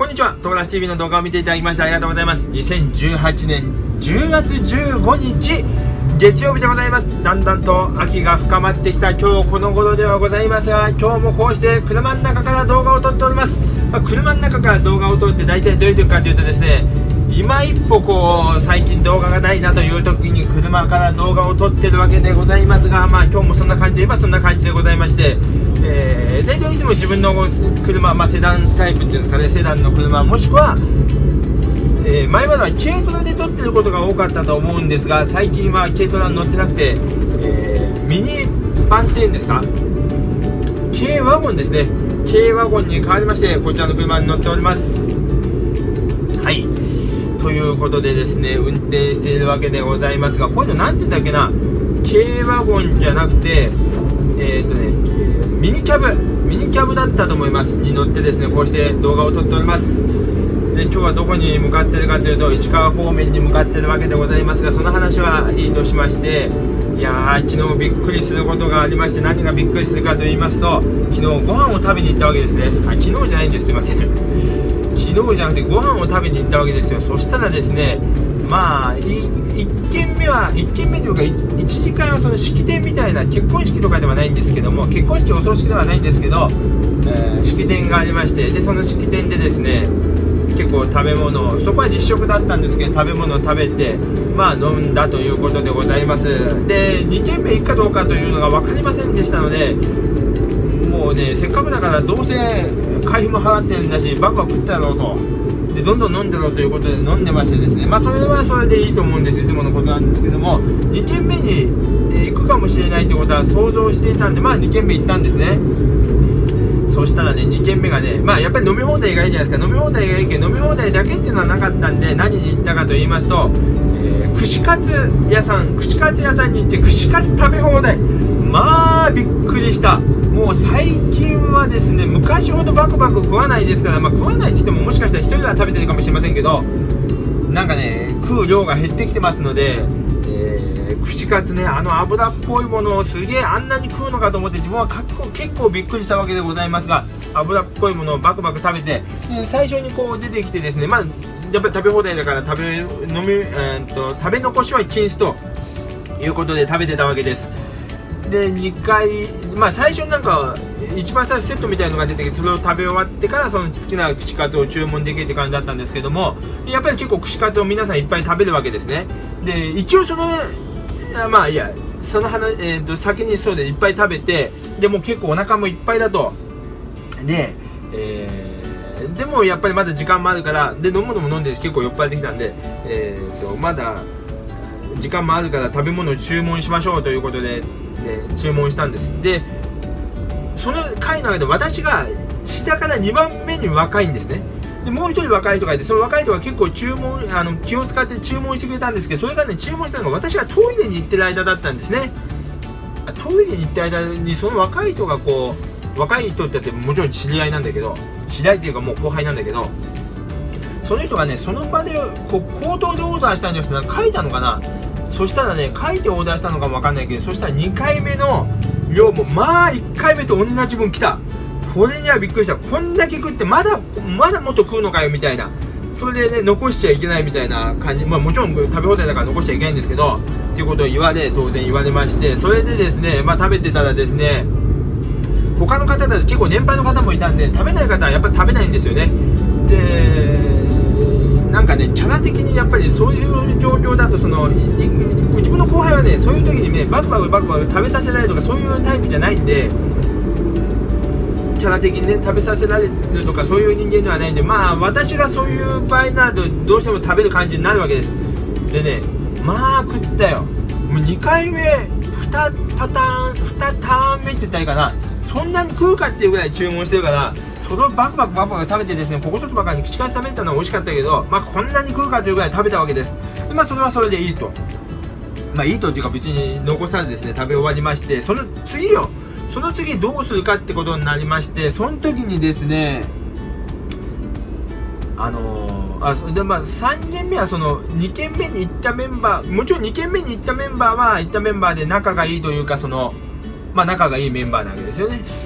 んにちは。トーラス TV の動画を見ていただきましてありがとうございます。2018年10月15日月曜日でございます。だんだんと秋が深まってきた今日この頃ではございますが、今日もこうして車の中から動画を撮っております。車の中から動画を撮って大体どういう時かというとですね、今一歩こう最近動画がないなという時に車から動画を撮ってるわけでございますが、今日もそんな感じで言えばそんな感じでございまして、大体いつも自分の車、セダンタイプっていうんですかね、セダンの車もしくは、前までは軽トラで撮ってることが多かったと思うんですが、最近は軽トラに乗ってなくて、ミニバンっていうんですか、軽ワゴンですね、軽ワゴンに変わりましてこちらの車に乗っております。はい、ということでですね、運転しているわけでございますが、こういうのなんて言うんだっけな、軽ワゴンじゃなくてミニキャブだったと思いますに乗ってですね、こうして動画を撮っております。で、今日はどこに向かっているかというと、市川方面に向かっているわけでございますが、その話はいいとしまして、いやー、昨日びっくりすることがありまして、何がびっくりするかと言いますと、昨日ご飯を食べに行ったわけですね。昨日じゃないんです、すいません。昨日じゃなくてご飯を食べに行ったわけですよ。そしたらですね、1軒目というか1次会はその式典みたいな、結婚式とかではないんですけども、結婚式お葬式ではないんですけど、式典がありまして、でその式典でですね、結構食べ物、そこは実食だったんですけど、食べ物を食べて飲んだということでございます。で2軒目行くかどうかというのが分かりませんでしたので、もうね、せっかくだからどうせ会費も払ってるんだしバクバク食ったやろうと、でどんどん飲んでろということで飲んでましてですね、それはそれでいいと思うんです、いつものことなんですけども、2軒目に行くかもしれないということは想像していたんで、2軒目行ったんですね。そしたらね、2軒目がね、やっぱり飲み放題がいいじゃないですか。飲み放題がいいけど、飲み放題だけっていうのはなかったんで、何に行ったかと言いますと、串カツ屋さんに行って串カツ食べ放題、びっくりした。もう最近はですね、昔ほどバクバク食わないですから、食わないって言ってももしかしたら1人では食べてるかもしれませんけど、なんかね、食う量が減ってきてますので、串カツね、油っぽいものをすげえあんなに食うのかと思って、自分は結構びっくりしたわけでございますが、油っぽいものをバクバク食べて、で最初にこう出てきてですね、やっぱり食べ放題だから食べ残しは禁止ということで食べてたわけです。で2回、最初になんか一番最初セットみたいなのが出てきて、それを食べ終わってからその好きな串カツを注文できるって感じだったんですけども、やっぱり結構串カツを皆さんいっぱい食べるわけですね。で一応その先にそうでいっぱい食べて、でもう結構お腹もいっぱいだと。で、でもやっぱりまだ時間もあるから、で飲むのも飲んで結構酔っ払ってきたんで、まだ時間もあるから食べ物を注文しましょうということで、注文したんです。でその回の中で私が下から2番目に若いんですね。でもう一人若い人がいて、その若い人が結構気を使って注文してくれたんですけど、それがね、注文したのが私がトイレに行ってる間だったんですね。トイレに行ってる間にその若い人が若い人って言ってもちろん知り合いなんだけど、知り合いっていうかもう後輩なんだけど、その人がね、その場で口頭でオーダーしたんじゃなくて書いたのかな。そしたらね、書いてオーダーしたのかもわかんないけど、そしたら2回目の量も1回目と同じ分来た。これにはびっくりした。こんだけ食ってまだもっと食うのかよみたいな。それでね、残しちゃいけないみたいな感じ、もちろん食べ放題だから残しちゃいけないんですけどっていうことを当然言われまして、それでですね、食べてたらですね、他の方たち結構年配の方もいたんで、食べない方はやっぱり食べないんですよね。でなんかね、キャラ的にやっぱりそういう状況だと、自分の後輩はね、そういう時にね、バクバク食べさせられるとかそういうタイプじゃないんで、キャラ的にね、食べさせられるとかそういう人間ではないんで、私がそういう場合になるとどうしても食べる感じになるわけです。でね、食ったよ。もう2回目2ターン目って言ったらいいかな、そんなに食うかっていうぐらい注文してるから、それをバクバク食べてですね、ここちょっとばかり口から食べたのは美味しかったけど、こんなに食うかというぐらい食べたわけです。でそれはそれでいいと、いいとっていうか別に残さずですね、食べ終わりまして、その次どうするかってことになりまして、その時にですね、3軒目はその2軒目に行ったメンバー、もちろん2軒目に行ったメンバーは行ったメンバーで仲がいいというか、仲がいいメンバーなわけですよね。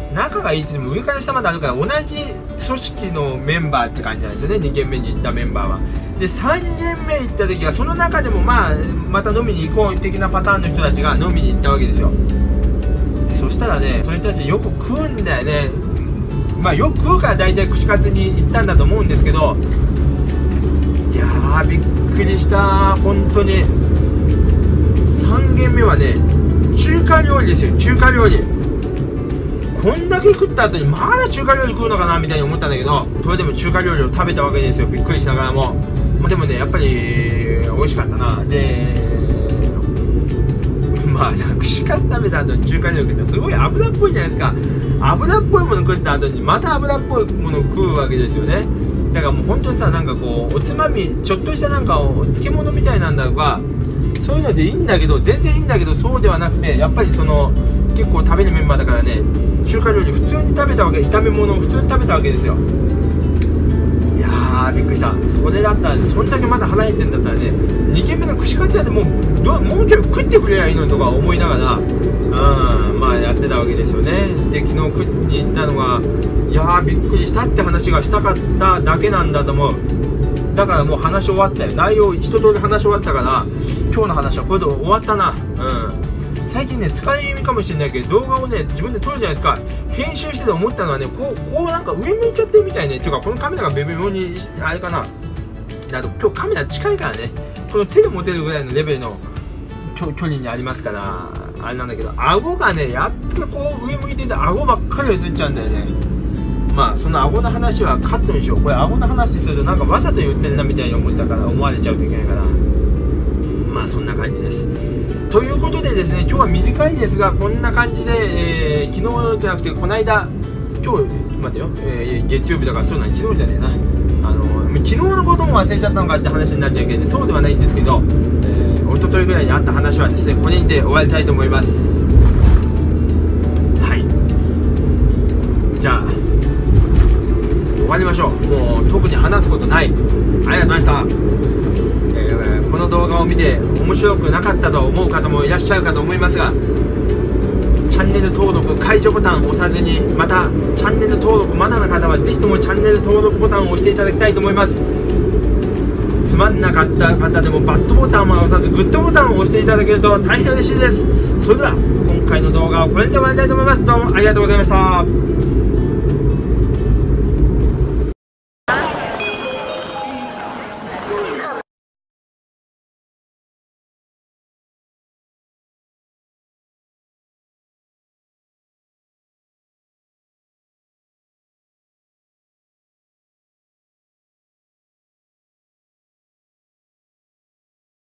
仲がいいって言っても上から下まであるから同じ組織のメンバーって感じなんですよね。2軒目に行ったメンバーは。で3軒目行った時はその中でもまた飲みに行こう的なパターンの人たちが飲みに行ったわけですよ。でそしたらね、それたちよく食うんだよね。よく食うから大体串カツに行ったんだと思うんですけど、いやーびっくりした本当に。3軒目はね中華料理ですよ。中華料理こんだけ食った後にまだ中華料理食うのかなみたいに思ったんだけど、それでも中華料理を食べたわけですよ。びっくりしながらも、でもねやっぱり美味しかったな。で串カツ食べた後に中華料理食ったらすごい油っぽいじゃないですか。油っぽいもの食った後にまた油っぽいものを食うわけですよね。だからもう本当にさ、なんかこうおつまみちょっとしたなんか漬物みたいなんだとかそういうのでいいんだけど、全然いいんだけど、そうではなくてやっぱりその結構食べるメンバーだからね、中華料理普通に食べたわけ、炒め物を普通に食べたわけですよ。いやーびっくりした。それだったらね、そんだけまだ腹減ってんだったらね、2軒目の串カツ屋でもうちょい食ってくれりゃいいのにとか思いながらやってたわけですよね。で昨日食に行ったのが、いやーびっくりしたって話がしたかっただけなんだと思う。だからもう話終わったよ。内容一通り話終わったから、今日の話はこれで終わったな。最近ね疲れ気味かもしれないけど、動画をね自分で撮るじゃないですか。編集してて思ったのはね、こうなんか上向いちゃってるみたいね。っていうかこのカメラが微妙にあれかな。あと今日カメラ近いからね、この手で持てるぐらいのレベルの距離にありますから、あれなんだけど、顎がねやっとこう上向いてて顎ばっかり映っちゃうんだよね。その顎の話はカットにしよう。これ顎の話するとなんかわざと言ってるなみたいに思われちゃうといけないから、そんな感じです。ということでですね、今日は短いですがこんな感じで、昨日じゃなくてこの間、今日待てよ、月曜日だからそうなん、昨日じゃねえな、昨日のことも忘れちゃったのかって話になっちゃうけど、ね、そうではないんですけど、一昨日ぐらいにあった話はですね、これにて終わりたいと思います。はい、じゃあ終わりましょう。もう特に話すことない。ありがとうございました。この動画を見て面白くなかったと思う方もいらっしゃるかと思いますが、チャンネル登録解除ボタンを押さずに、またチャンネル登録まだの方はぜひともチャンネル登録ボタンを押していただきたいと思います。つまんなかった方でもバッドボタンを押さずグッドボタンを押していただけると大変嬉しいです。それでは今回の動画はこれで終わりたいと思います。どうもありがとうございました。